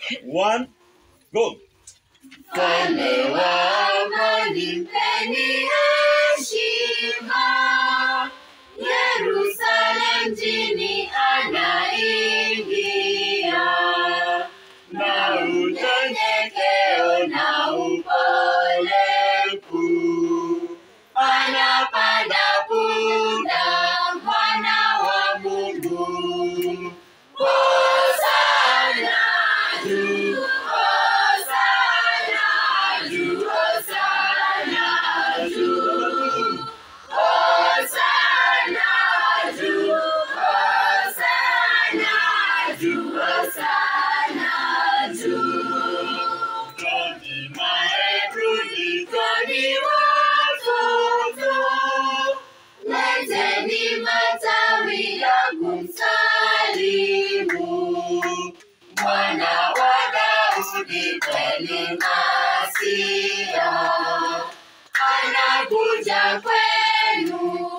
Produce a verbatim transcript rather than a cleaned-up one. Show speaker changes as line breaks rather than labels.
One, go.
Mfalme wa amani, mpeni heshima. Yerusalemu mjini anaingia, na unyenyekeo na upole kuu. Anapanda punda, mwana wa Mungu. Hosana juu, hosana juu, hosana juu. Hosana juu, hosana juu, hosana juu. Toni maebruni, toni watoto, leteni matawi ya kumsalimu. Mwana wa Daudi kweli Masia, anakuja kwenu.